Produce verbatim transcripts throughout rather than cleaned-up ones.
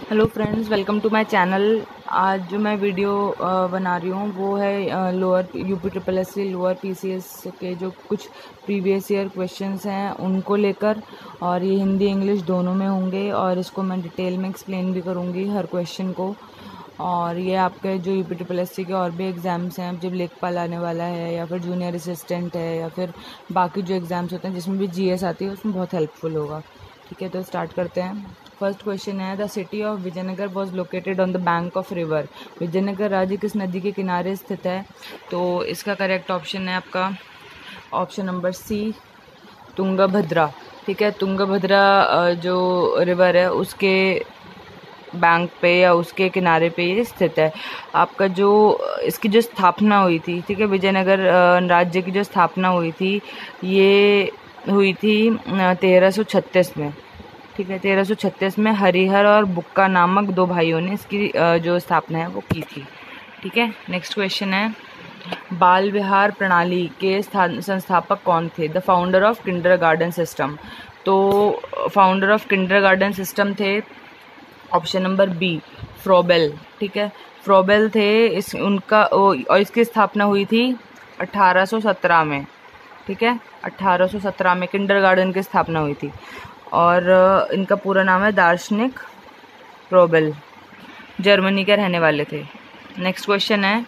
Hello friends, welcome to my channel. आज जो मैं वीडियो अ, बना रही हूँ वो है lower UP triple S C lower PCS के जो कुछ प्रीवियस ईयर क्वेश्चंस हैं उनको लेकर, और ये हिंदी इंग्लिश दोनों में होंगे और इसको मैं डिटेल में एक्सप्लेन भी करूँगी हर क्वेश्चन को। और ये आपके जो यूपी ट्रिपल एस सी के और भी एग्ज़ाम्स हैं, जब लेखपाल आने वाला है या फिर जूनियर असिस्टेंट है या फिर बाकी जो एग्ज़ाम्स होते हैं जिसमें भी जीएस आती है उसमें बहुत हेल्पफुल होगा। ठीक है, तो स्टार्ट करते हैं। फर्स्ट क्वेश्चन है, the city of Vijayanagar was located on the bank of river. Vijayanagar राज्य किस नदी के किनारे स्थित है? तो इसका करेक्ट ऑप्शन है आपका ऑप्शन नंबर सी, तुंगभद्रा। ठीक है, तुंगभद्रा जो रिवर है उसके बैंक पे या उसके किनारे पे ये स्थित है। आपका जो इसकी जो स्थापना हुई थी, ठीक है, विजयनगर राज्य की जो स्थापना हुई थी ये हुई थी तेरह सौ छत्तीस में। ठीक है, तेरह सौ छत्तीस में हरिहर और बुक्का नामक दो भाइयों ने इसकी जो स्थापना है वो की थी। ठीक है, नेक्स्ट क्वेश्चन है, बाल विहार प्रणाली के संस्थापक कौन थे? The founder of kindergarten system. तो फाउंडर ऑफ किंडरगार्टन सिस्टम थे ऑप्शन नंबर बी, फ्रोबेल। ठीक है, फ्रोबेल थे इस उनका और इसकी स्थापना हुई थी अठारह सौ सत्रह में। ठीक है, अठारह सौ सत्रह में किंडरगार्टन की स्थापना हुई थी और इनका पूरा नाम है दार्शनिक फ्रोबेल, जर्मनी के रहने वाले थे। नेक्स्ट क्वेश्चन है,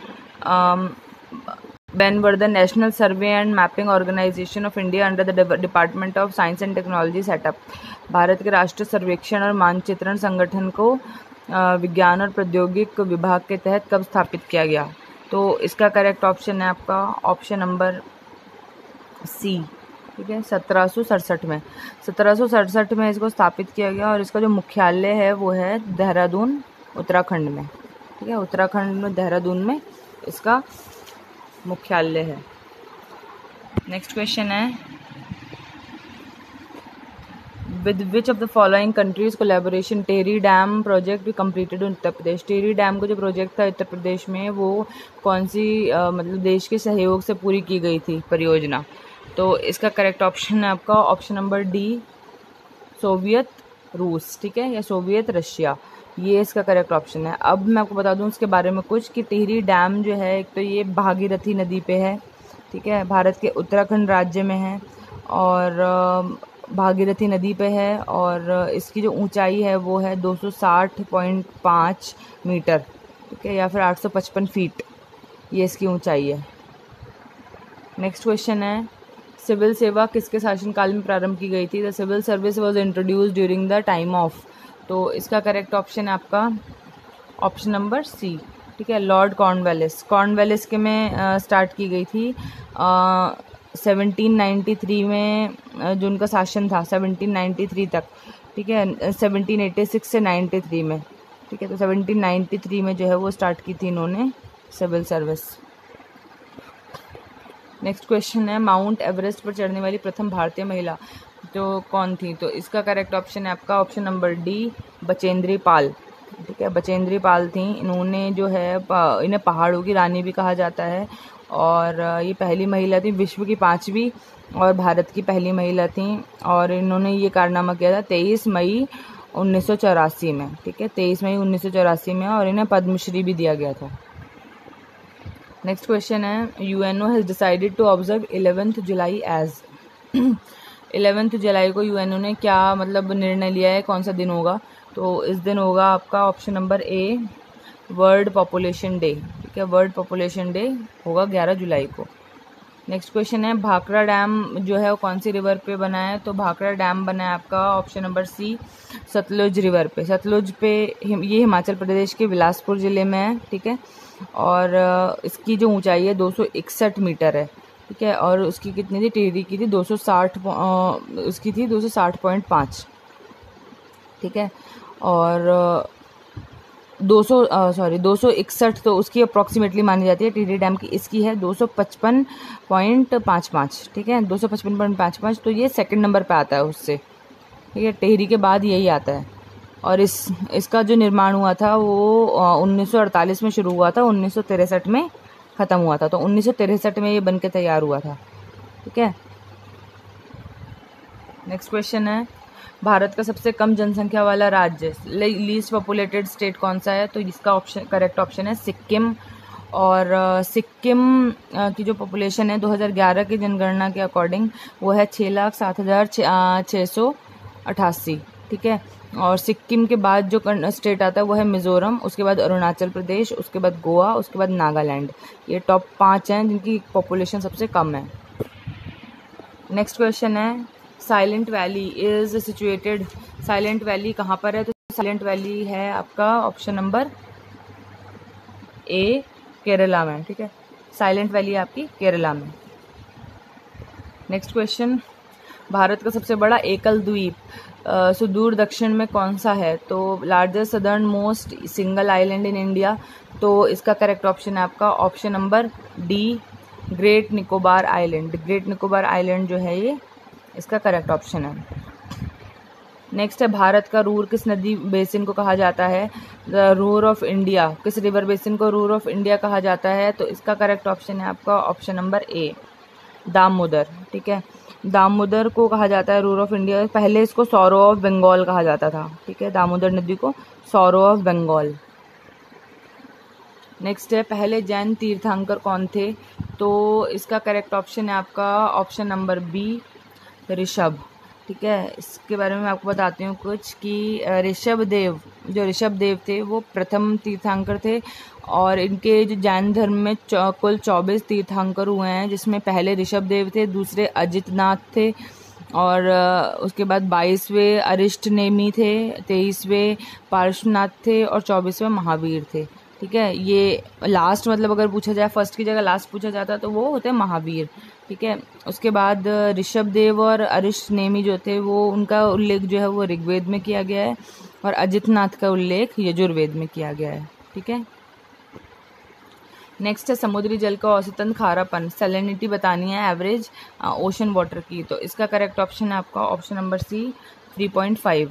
when were the national survey and mapping organisation of India under the department of science and technology set up. Bharat के राष्ट्रीय सर्वेक्षण और मानचित्रण संगठन को विज्ञान और प्रौद्योगिक विभाग के तहत कब स्थापित किया गया? तो इसका करेक्ट ऑप्शन है आपका ऑप्शन नंबर सी। ठीक है, सत्रह सौ सड़सठ में सत्रह सौ सड़सठ में इसको स्थापित किया गया और इसका जो मुख्यालय है वो है देहरादून, उत्तराखंड में। ठीक है, उत्तराखंड में देहरादून में इसका मुख्यालय है। नेक्स्ट क्वेश्चन है, with which of the following countries collaboration Tehri dam project भी completed in Uttar Pradesh. Tehri dam का जो प्रोजेक्ट था उत्तर प्रदेश में वो कौन सी आ, मतलब देश के सहयोग से पूरी की गई थी परियोजना? तो इसका करेक्ट ऑप्शन है आपका ऑप्शन नंबर डी, सोवियत रूस। ठीक है, या सोवियत रशिया, ये इसका करेक्ट ऑप्शन है। अब मैं आपको बता दूं इसके बारे में कुछ कि टिहरी डैम जो है एक तो ये भागीरथी नदी पे है। ठीक है, भारत के उत्तराखंड राज्य में है और भागीरथी नदी पे है और इसकी जो ऊंचाई है वो है दो सौ साठ पॉइंट पाँच मीटर। ठीक है, या फिर आठ सौ पचपन फीट, ये इसकी ऊंचाई है। नेक्स्ट क्वेश्चन है, सिविल सेवा किसके शासनकाल में प्रारंभ की गई थी? The civil service was introduce during the time of. तो इसका करेक्ट ऑप्शन है आपका ऑप्शन नंबर सी। ठीक है, लॉर्ड कॉर्नवालिस। कॉर्नवालिस के में स्टार्ट की गई थी सेवनटीन नाइन्टी थ्री में, uh, जो उनका शासन था सेवनटीन नाइन्टी थ्री तक। ठीक है, सेवनटीन एटी सिक्स से नाइन्टी थ्री में। ठीक है, तो सेवनटीन नाइन्टी थ्री में जो है वो स्टार्ट की थी इन्होंने सिविल सर्विस। नेक्स्ट क्वेश्चन है, माउंट एवरेस्ट पर चढ़ने वाली प्रथम भारतीय महिला तो कौन थी? तो इसका करेक्ट ऑप्शन है आपका option number D, Bachendri Pal. ठीक है, बचेंद्री पाल थी। इन्होंने जो है इन्हें पहाड़ों की रानी भी कहा जाता है और ये पहली महिला थी, विश्व की पांचवी और भारत की पहली महिला थी और इन्होंने ये कारनामा किया था तेईस मई उन्नीस सौ चौरासी में। ठीक है, तेईस मई उन्नीस सौ चौरासी में, और इन्हें पद्मश्री भी दिया गया था। नेक्स्ट क्वेश्चन है, UNO has decided to observe eleventh July as. Eleventh July को यूएनओ ने क्या मतलब निर्णय लिया है, कौन सा दिन होगा? तो इस दिन होगा आपका option number A, world population day. ठीक है, वर्ल्ड पॉपुलेशन डे होगा ग्यारह जुलाई को। नेक्स्ट क्वेश्चन है, भाखड़ा डैम जो है वो कौन सी रिवर पे बना है? तो भाखड़ा डैम बना है आपका option number C, Sutlej river पे। सतलुज पे ये हिमाचल प्रदेश के बिलासपुर ज़िले में है। ठीक है, और इसकी जो ऊंचाई है दो सौ इकसठ मीटर है। ठीक है, और उसकी कितनी थी, टिहरी की थी दो सौ साठ, उसकी थी दो सौ साठ पॉइंट पाँच। ठीक है, और दो सौ सॉरी दो सौ इकसठ तो उसकी अप्रॉक्सीमेटली मानी जाती है टिहरी डैम की, इसकी है दो सौ पचपन पॉइंट पाँच पाँच। ठीक है, दो सौ पचपन पॉइंट पाँच पाँच, तो ये सेकंड नंबर पे आता है उससे। ठीक है, टिहरी के बाद यही आता है और इस इसका जो निर्माण हुआ था वो उन्नीस सौ अड़तालीस में शुरू हुआ था, उन्नीस सौ तिरसठ में ख़त्म हुआ था। तो उन्नीस सौ तिरसठ में ये बनके तैयार हुआ था। ठीक है, नेक्स्ट क्वेश्चन है, भारत का सबसे कम जनसंख्या वाला राज्य, लीस्ट पॉपुलेटेड स्टेट कौन सा है? तो इसका ऑप्शन करेक्ट ऑप्शन है सिक्किम। और uh, सिक्किम uh, की जो पॉपुलेशन है दो हज़ार ग्यारह की जनगणना के अकॉर्डिंग वो है छः लाख सात हज़ार छः सौ अठासी। ठीक है, और सिक्किम के बाद जो स्टेट आता है वो है मिज़ोरम, उसके बाद अरुणाचल प्रदेश, उसके बाद गोवा, उसके बाद नागालैंड। ये टॉप पाँच हैं जिनकी पॉपुलेशन सबसे कम है। नेक्स्ट क्वेश्चन है silent valley is situated, silent valley कहाँ पर है? तो साइलेंट वैली है आपका ऑप्शन नंबर ए केरला में। ठीक है, साइलेंट वैली आपकी केरला में। नेक्स्ट क्वेश्चन, भारत का सबसे बड़ा एकल द्वीप सुदूर दक्षिण में कौन सा है? तो largest southern most single island in India. तो इसका करेक्ट ऑप्शन है आपका option number D great Nicobar island. Great Nicobar island जो है ये इसका करेक्ट ऑप्शन है। नेक्स्ट है भारत का रूर किस नदी बेसिन को कहा जाता है? द रूर ऑफ इंडिया, किस रिवर बेसिन को रूर ऑफ इंडिया कहा जाता है? तो इसका करेक्ट ऑप्शन है आपका ऑप्शन नंबर ए दामोदर। ठीक है, दामोदर को कहा जाता है रूर ऑफ इंडिया। पहले इसको सौरो ऑफ बंगाल कहा जाता था। ठीक है, दामोदर नदी को सौरो ऑफ बंगाल। नेक्स्ट है पहले जैन तीर्थंकर कौन थे? तो इसका करेक्ट ऑप्शन है आपका ऑप्शन नंबर बी ऋषभ। ठीक है, इसके बारे में मैं आपको बताती हूँ कुछ कि ऋषभ देव, जो ऋषभ देव थे वो प्रथम तीर्थंकर थे और इनके जो जैन धर्म में कुल चौबीस तीर्थंकर हुए हैं, जिसमें पहले ऋषभ देव थे, दूसरे अजितनाथ थे और उसके बाद बाईसवें अरिष्टनेमी थे, तेईसवें पार्श्वनाथ थे और चौबीसवें महावीर थे। ठीक है, ये लास्ट मतलब अगर पूछा जाए फर्स्ट की जगह लास्ट पूछा जाता तो वो होते महावीर। ठीक है, उसके बाद ऋषभ देव और अरिष्टनेमी जो थे वो उनका उल्लेख जो है वो ऋग्वेद में किया गया है और अजितनाथ का उल्लेख यजुर्वेद में किया गया है। ठीक है, नेक्स्ट है समुद्री जल का औसतन खारापन, सैलिनिटी बतानी है एवरेज ओशन वाटर की। तो इसका करेक्ट ऑप्शन है आपका option number C three point five.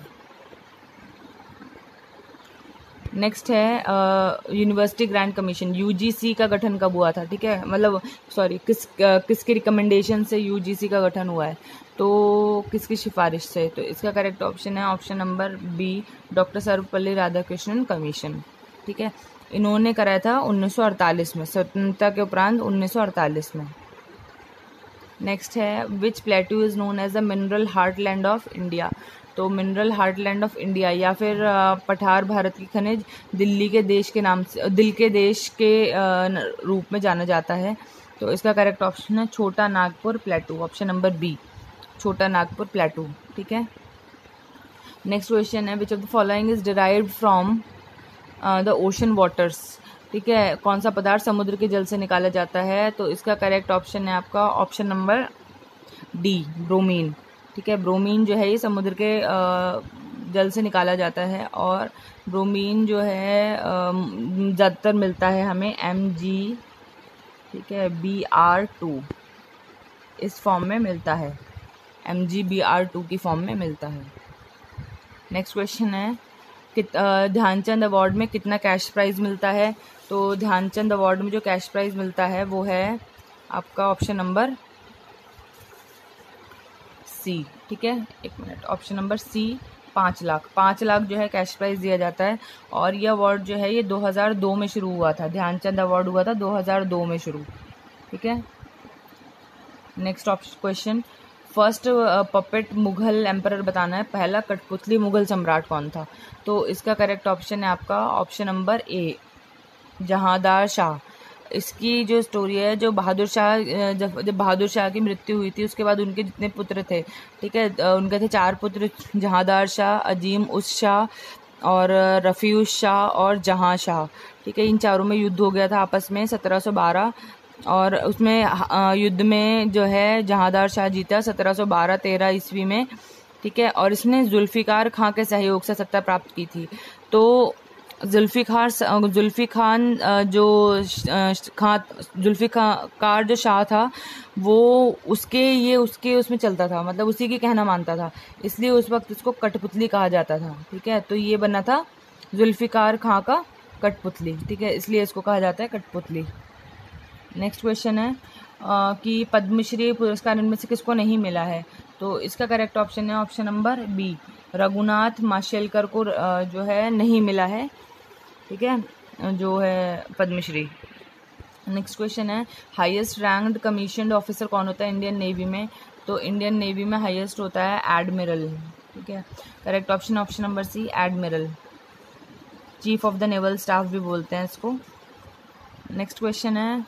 Next है यूनिवर्सिटी ग्रांट कमीशन, यूजीसी का गठन कब हुआ था? ठीक है, मतलब सॉरी किस uh, किसके रिकमेंडेशन से यूजीसी का गठन हुआ है? तो किसकी सिफारिश से? तो इसका करेक्ट ऑप्शन है option number B doctor Sarvepalli Radhakrishnan commission. ठीक है, इन्होंने कराया था उन्नीस सौ अड़तालीस में, स्वतंत्रता के उपरांत उन्नीस सौ अड़तालीस में। नेक्स्ट है which plateau is known as the mineral heartland of India. तो मिनरल हार्टलैंड ऑफ इंडिया या फिर पठार भारत की खनिज दिल्ली के देश के नाम से, दिल के देश के रूप में जाना जाता है। तो इसका करेक्ट ऑप्शन है छोटा Nagpur plateau, option number B Chota Nagpur plateau. ठीक है, नेक्स्ट क्वेश्चन है which of the following is derived from the ocean waters. ठीक है, कौन सा पदार्थ समुद्र के जल से निकाला जाता है? तो इसका करेक्ट ऑप्शन है आपका ऑप्शन नंबर डी ब्रोमीन। ठीक है, ब्रोमीन जो है ये समुद्र के जल से निकाला जाता है और ब्रोमीन जो है ज़्यादातर मिलता है हमें एम जी ठीक है बी आर टू इस फॉर्म में मिलता है, M G B R two की फॉर्म में मिलता है। नेक्स्ट क्वेश्चन है कित ध्यानचंद अवार्ड में कितना कैश प्राइज़ मिलता है? तो ध्यानचंद अवार्ड में जो कैश प्राइज़ मिलता है वो है आपका ऑप्शन नंबर सी। ठीक है, एक मिनट, ऑप्शन नंबर सी पाँच लाख पाँच लाख जो है कैश प्राइज दिया जाता है और ये अवार्ड जो है ये दो हज़ार दो में शुरू हुआ था। ध्यानचंद अवार्ड हुआ था दो हज़ार दो में शुरू। ठीक है, next option question first puppet Mughal emperor बताना है, पहला कठपुतली मुगल सम्राट कौन था? तो इसका करेक्ट ऑप्शन है आपका option number A Jahandar Shah. इसकी जो स्टोरी है, जो बहादुर शाह जब जब बहादुर शाह की मृत्यु हुई थी उसके बाद उनके जितने पुत्र थे, ठीक है, उनके थे चार पुत्र, जहांदार शाह, अजीम उस शाह और रफ़ीउस शाह और जहां शाह। ठीक है, इन चारों में युद्ध हो गया था आपस में सत्रह सौ बारह और उसमें युद्ध में जो है जहांदार शाह जीता सत्रह सौ बारह तेरह ईस्वी में। ठीक है, और इसने जुल्फ़िकार खां के सहयोग से सत्ता प्राप्त की थी। तो जुल्फ़िकार जुल्फ़ी खान जो खां जुल्फ़िकार जो शाह था वो उसके ये उसके उसमें चलता था, मतलब उसी की कहना मानता था, इसलिए उस वक्त इसको कठपुतली कहा जाता था। ठीक है, तो ये बना था जुल्फ़िकार खां का कठपुतली। ठीक है, इसलिए इसको कहा जाता है कठपुतली। नेक्स्ट क्वेश्चन है आ, कि पद्मश्री पुरस्कार इनमें से किसको नहीं मिला है? तो इसका करेक्ट ऑप्शन है option number B, Raghunath Mashelkar को जो है नहीं मिला है, ठीक है, जो है पद्मश्री। नेक्स्ट क्वेश्चन है हाईएस्ट रैंक्ड कमीशन्ड ऑफिसर कौन होता है इंडियन नेवी में? तो इंडियन नेवी में हाईएस्ट होता है एडमिरल, ठीक है। Correct option option number C, admiral. Chief of the naval staff भी बोलते हैं इसको। नेक्स्ट क्वेश्चन है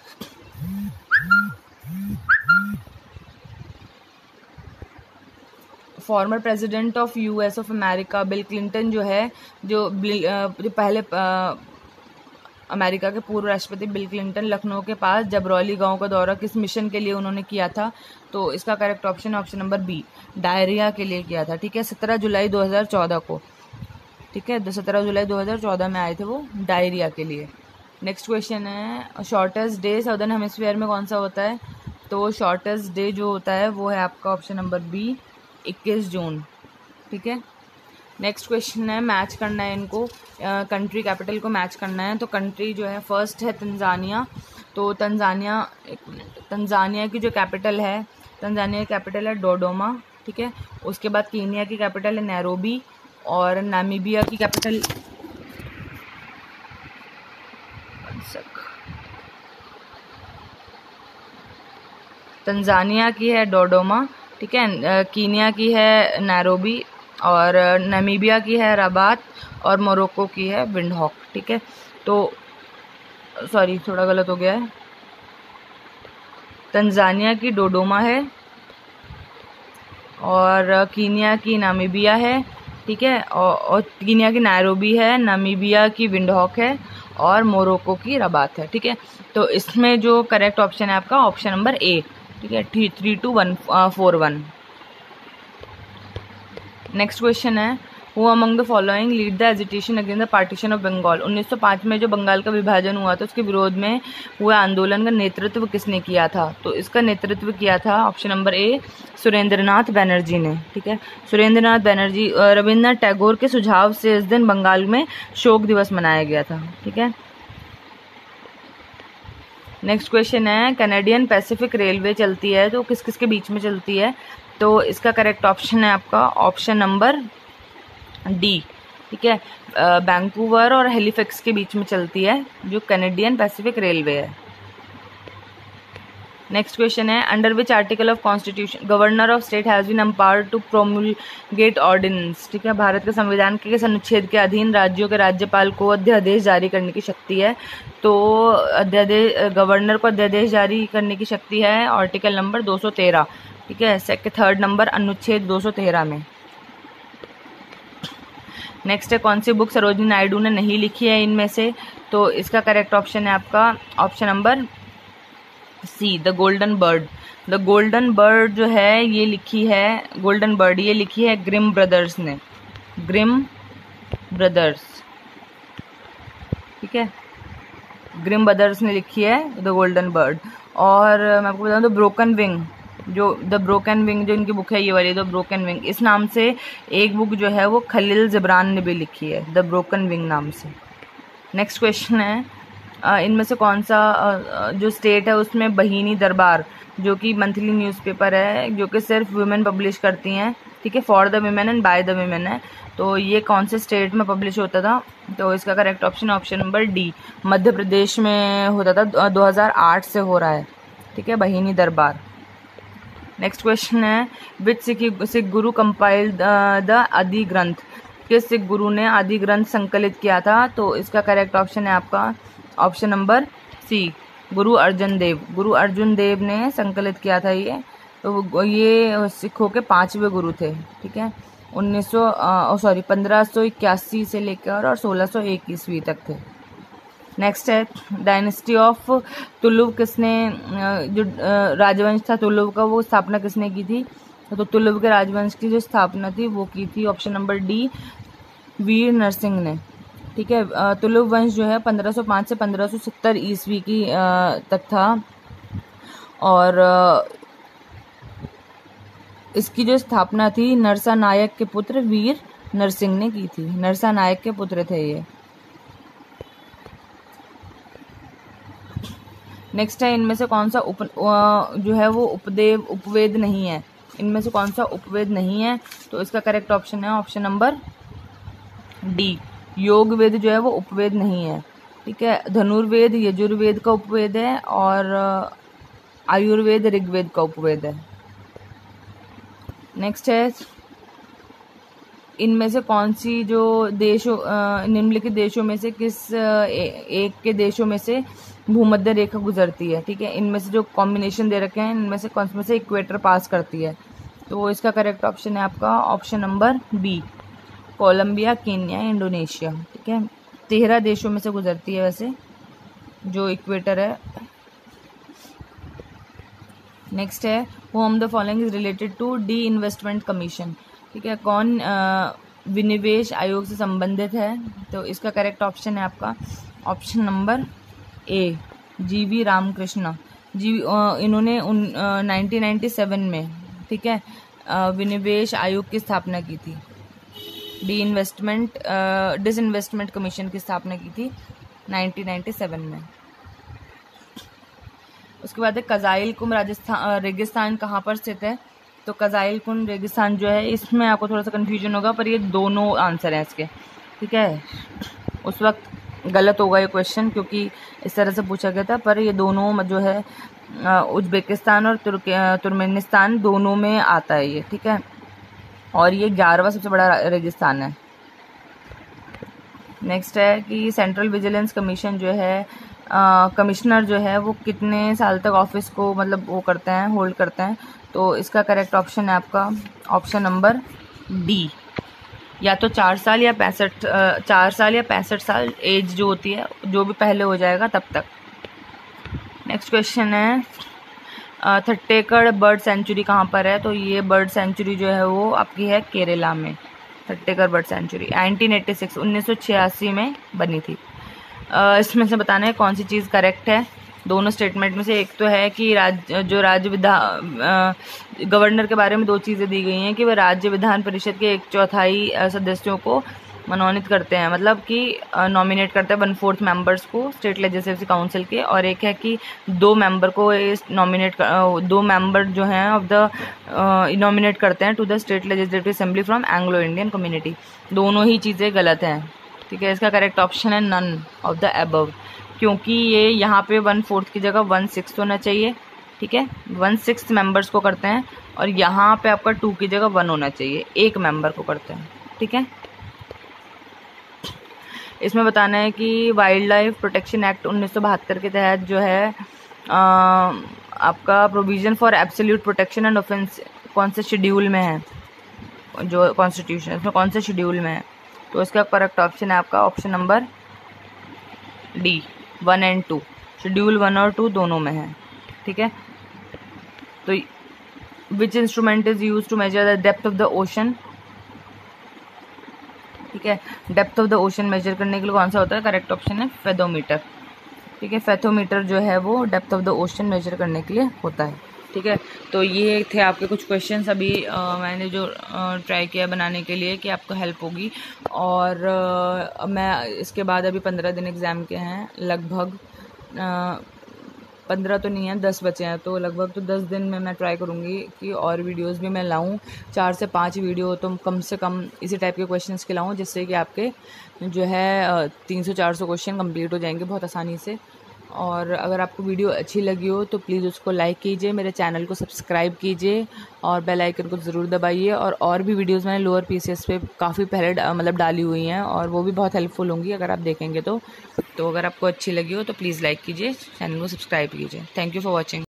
former president of US of America Bill Clinton जो है, जो जो पहले अमेरिका के पूर्व राष्ट्रपति बिल क्लिंटन लखनऊ के पास जबरौली गांव का दौरा किस मिशन के लिए उन्होंने किया था? तो इसका correct option option number B, diarrhoea के लिए किया था, ठीक है, सत्रह जुलाई दो हज़ार चौदह को, ठीक है, सत्रह जुलाई दो हज़ार चौदह में आए थे वो डायरिया के लिए। नेक्स्ट क्वेश्चन है शॉर्टेस्ट डे साउदर्न हेमिस्फीयर में कौन सा होता है? तो शॉर्टेस्ट डे जो होता है वो है आपका ऑप्शन नंबर बी, इक्कीस जून, ठीक है। नेक्स्ट क्वेश्चन है मैच करना है इनको, कंट्री कैपिटल को मैच करना है। तो कंट्री जो है फर्स्ट है तंजानिया, तो तंजानिया एक मिनट तंजानिया की जो कैपिटल है, तंजानिया की कैपिटल है डोडोमा, ठीक है। उसके बाद कीनिया की कैपिटल है नैरोबी, और नामीबिया की कैपिटल तंजानिया की है डोडोमा, ठीक है, कीनिया की है नैरोबी, और नामीबिया की है रबात, और मोरक्को की है विंडहॉक, ठीक है। तो सॉरी थोड़ा गलत हो गया है, तंजानिया की डोडोमा है, और कीनिया की नामीबिया है, ठीक है, और, और कीनिया की नैरोबी है, नामीबिया की विंडहॉक है, और मोरक्को की रबात है, ठीक है। तो इसमें जो करेक्ट ऑप्शन है आपका ऑप्शन नंबर ए, ठीक है, three two one four one. Next question है who among the following lead the agitation against the partition of Bengal? उन्नीस सौ पाँच में जो बंगाल का विभाजन हुआ था उसके विरोध में हुए आंदोलन का नेतृत्व किसने किया था? तो इसका नेतृत्व किया था option number A, Surendranath Banerjee ने, ठीक है, सुरेंद्रनाथ बनर्जी। रविन्द्रनाथ टैगोर के सुझाव से इस दिन बंगाल में शोक दिवस मनाया गया था, ठीक है। नेक्स्ट क्वेश्चन है कैनेडियन पैसिफिक रेलवे चलती है तो किस किस के बीच में चलती है? तो इसका करेक्ट ऑप्शन है आपका ऑप्शन नंबर डी, ठीक है, वैंकूवर और हैलिफैक्स के बीच में चलती है जो कैनेडियन पैसिफिक रेलवे है। नेक्स्ट क्वेश्चन है under which article of constitution governor of state has been empowered to promulgate ordinance? ठीक है, भारत के संविधान के किस अनुच्छेद के अधीन राज्यों के राज्यपाल को अध्यादेश जारी करने की शक्ति है? तो अध्यादेश गवर्नर को अध्यादेश जारी करने की शक्ति है आर्टिकल नंबर दो सौ तेरह, ठीक है, सेक्शन थर्ड नंबर अनुच्छेद दो सौ तेरह में। नेक्स्ट है कौन सी बुक सरोजिनी नायडू ने नहीं लिखी है इनमें से? तो इसका करेक्ट ऑप्शन है आपका option number C, the golden bird. The golden bird जो है ये लिखी है, गोल्डन बर्ड ये लिखी है ग्रिम ब्रदर्स ने, ग्रिम ब्रदर्स, ठीक है, ग्रिम ब्रदर्स ने लिखी है द गोल्डन बर्ड। और मैं आपको बताऊँ द ब्रोकन विंग, जो द ब्रोकन विंग जो इनकी बुक है ये वाली द ब्रोकन विंग, इस नाम से एक बुक जो है वो खलील जिब्रान ने भी लिखी है द ब्रोकन विंग नाम से। नेक्स्ट क्वेश्चन है इनमें से कौन सा जो स्टेट है उसमें बहीनी दरबार जो कि मंथली न्यूज़पेपर है जो कि सिर्फ वुमेन पब्लिश करती हैं, ठीक है, for the women and by the women है, तो ये कौन से स्टेट में पब्लिश होता था? तो इसका correct option option number D, Madhya Pradesh में होता था, दो हज़ार आठ से हो रहा है, ठीक है, बहीनी दरबार। नेक्स्ट क्वेश्चन है विच सिख सिख गुरु कंपाइल द आदि ग्रंथ? किस सिख गुरु ने आदि ग्रंथ संकलित किया था? तो इसका करेक्ट ऑप्शन है आपका ऑप्शन नंबर सी, गुरु अर्जुन देव। गुरु अर्जुन देव ने संकलित किया था ये, तो ये सिखों के पांचवें गुरु थे, ठीक है, उन्नीस सौ सॉरी पंद्रह सौ इक्यासी से लेकर और सोलह सौ एक ईस्वी तक थे। नेक्स्ट है डायनेस्टी ऑफ तुलुव किसने, जो राजवंश था तुलुव का वो स्थापना किसने की थी? तो तुलुव के राजवंश की जो स्थापना थी वो की थी option number D, Veer Narsingh ने, ठीक है। तुलुव वंश जो है पंद्रह सौ पाँच से पंद्रह सौ सत्तर ईस्वी की तक था, और इसकी जो स्थापना थी नरसा नायक के पुत्र वीर नरसिंह ने की थी, नरसा नायक के पुत्र थे ये। नेक्स्ट है इनमें से कौन सा उप जो है वो उपदेव उपवेद नहीं है? इनमें से कौन सा उपवेद नहीं है? तो इसका करेक्ट ऑप्शन है option number D, Yog Ved जो है वो उपवेद नहीं है। ठीक है, धनुर्वेद यजुर्वेद का उपवेद है और आयुर्वेद ऋग्वेद का उपवेद है। नेक्स्ट है, इनमें से कौन सी जो देशों निम्नलिखित देशों में से किस ए, एक के देशों में से भूमध्य रेखा गुजरती है? ठीक है, इनमें से जो कॉम्बिनेशन दे रखे हैं इनमें से कौन से में से इक्वेटर पास करती है? तो इसका करेक्ट ऑप्शन है आपका option number B, Colombia, Kenya, Indonesia. ठीक है, तेरह देशों में से गुजरती है वैसे जो इक्वेटर है। नेक्स्ट है, whom the following is related to the investment commission. ठीक है, कौन आ, विनिवेश आयोग से संबंधित है? तो इसका करेक्ट ऑप्शन है आपका option number A, G V Ramakrishna ji. इन्होंने नाइनटीन नाइन्टी सेवन में, ठीक है, आ, विनिवेश आयोग की स्थापना की थी। डी इन्वेस्टमेंट डिसइन्वेस्टमेंट कमीशन की स्थापना की थी नाइनटीन नाइन्टी सेवन में। उसके बाद है कजाइल कुंड राजस्थान रेगिस्तान कहाँ पर स्थित है? तो कजाइल कुंड रेगिस्तान जो है, इसमें आपको थोड़ा सा कन्फ्यूजन होगा पर ये दोनों आंसर हैं इसके। ठीक है, उस वक्त गलत होगा ये क्वेश्चन क्योंकि इस तरह से पूछा गया था, पर ये दोनों जो है उज्बेकिस्तान और तुर्कमेनिस्तान दोनों में आता है ये। ठीक है, और ये ग्यारहवां सबसे बड़ा रेगिस्तान है। नेक्स्ट है कि सेंट्रल विजिलेंस कमीशन जो है, कमिश्नर जो है वो कितने साल तक ऑफिस को मतलब वो करते हैं, होल्ड करते हैं? तो इसका करेक्ट ऑप्शन है आपका ऑप्शन नंबर डी, या तो चार साल या पैंसठ चार साल या पैंसठ साल एज जो होती है, जो भी पहले हो जाएगा तब तक। नेक्स्ट क्वेश्चन है, थट्टेकड़ बर्ड सेंचुरी कहाँ पर है? तो ये बर्ड सेंचुरी जो है वो आपकी है केरला में। Thattekad bird sanctuary nineteen eighty six उन्नीस सौ छियासी में बनी थी। uh, इसमें से बताना है कौन सी चीज़ करेक्ट है दोनों स्टेटमेंट में से। एक तो है कि राज्य जो राज्य विधान गवर्नर के बारे में दो चीज़ें दी गई हैं कि वह राज्य विधान परिषद के एक चौथाई सदस्यों को मनोनीत करते हैं, मतलब कि नॉमिनेट करते हैं वन फोर्थ मेंबर्स को स्टेट लेजिस्लेटिव काउंसिल के, और एक है कि दो मेंबर को नॉमिनेट दो मेंबर जो हैं ऑफ द नॉमिनेट करते हैं to the state legislative assembly from Anglo Indian community. दोनों ही चीज़ें गलत हैं। ठीक है, इसका करेक्ट ऑप्शन है नन ऑफ द अबव, क्योंकि ये यहाँ पे वन फोर्थ की जगह वन सिक्स होना चाहिए। ठीक है, वन सिक्स मेंबर्स को करते हैं और यहाँ पे आपका टू की जगह वन होना चाहिए, एक मेंबर को करते हैं। ठीक है, इसमें बताना है कि वाइल्ड लाइफ प्रोटेक्शन एक्ट उन्नीस सौ बहत्तर के तहत जो है आ, आपका provision for absolute protection and offence कौन से शेड्यूल में है, जो कॉन्स्टिट्यूशन इसमें कौन से शेड्यूल में है? तो इसका करेक्ट ऑप्शन है आपका option number D, one and two. Schedule one और टू दोनों में है। ठीक है, तो which instrument is use to measure the depth of the ocean? ठीक है, depth of the ocean measure करने के लिए कौन सा होता है? करेक्ट ऑप्शन है फेथोमीटर। ठीक है, फेथोमीटर जो है वो depth of the ocean measure करने के लिए होता है। ठीक है, तो ये थे आपके कुछ क्वेश्चंस अभी आ, मैंने जो ट्राई किया बनाने के लिए कि आपको हेल्प होगी। और आ, मैं इसके बाद अभी पंद्रह दिन एग्ज़ाम के हैं, लगभग पंद्रह तो नहीं है, दस बचे हैं, तो लगभग तो दस दिन में मैं ट्राई करूँगी कि और वीडियोस भी मैं लाऊं, चार से पाँच वीडियो तो कम से कम इसी टाइप के क्वेश्चंस के लाऊं, जिससे कि आपके जो है तीन सौ चार सौ क्वेश्चन कंप्लीट हो जाएंगे बहुत आसानी से। और अगर आपको वीडियो अच्छी लगी हो तो प्लीज़ उसको लाइक कीजिए, मेरे चैनल को सब्सक्राइब कीजिए और बेल आइकन को ज़रूर दबाइए। और और भी वीडियोस मैंने लोअर पीसीएस पे काफ़ी पहले मतलब डाली हुई हैं और वो भी बहुत हेल्पफुल होंगी अगर आप देखेंगे तो। तो अगर आपको अच्छी लगी हो तो प्लीज़ लाइक कीजिए, चैनल को सब्सक्राइब कीजिए। Thank you for watching.